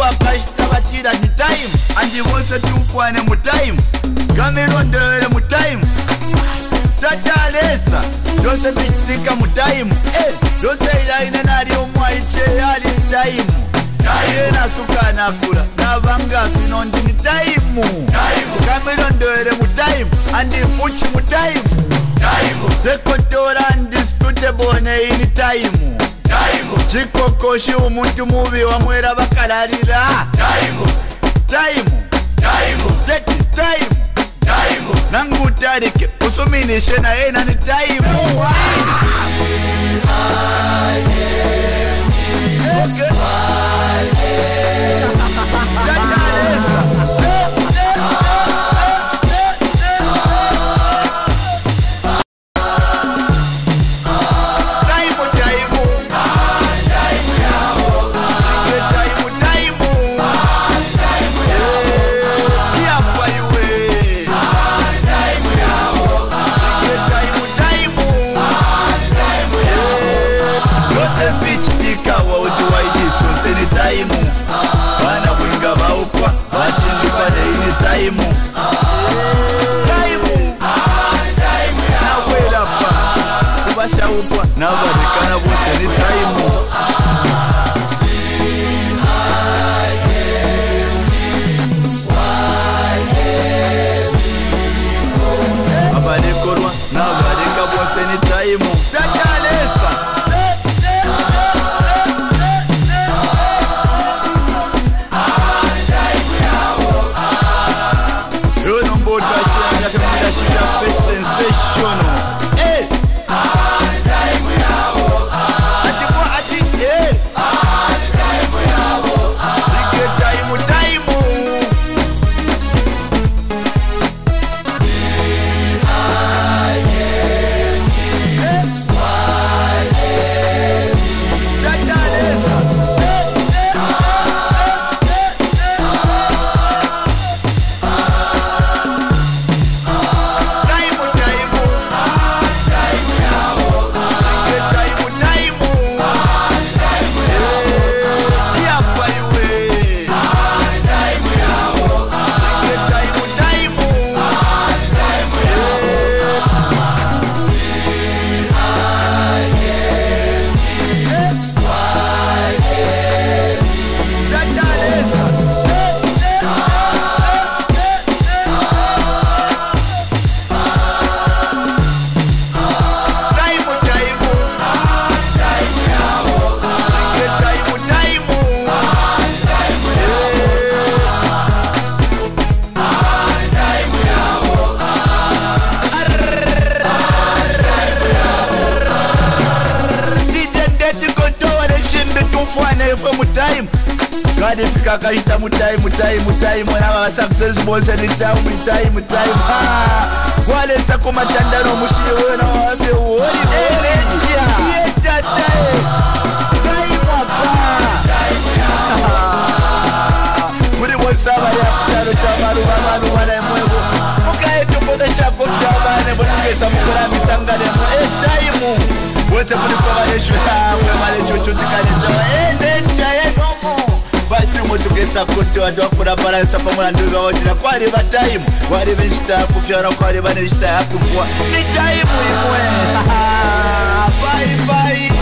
wakashitabatira ni time andi wose tumpwane mu time kamirondere mu time tatalesa dose bitika mu time dose ilaine nali omwaiche ali time Ayena suka nakula nabanga finondi ni time kamirondere mu time andi fuchi mu time tekotora undisputable ne in time chikokoshi umuntu mubi wamwera bakalarira time nangu tarike usuminishe na ena ni time Nabadekana bose ni time abadekorwa nabadeka bose ni time takalesa yo nombo tashenga kamera shida sensational God if you can't mu time wana success boss any time wale sako matandano mushire na wafe woli energy yeta time muri wasaba ya taro chamaru bana wana mwego mukae tupodesha kofia bana boningeza mukora misangane mu time wote muri kwa yeshu mwe male chocho tikane energy yedomo basi mutugesa kuti vantu vakura balansa pamwe nduva wajira kwari va time vari vechita kufyara kwari vane vechita kufua ni time imwe bye bye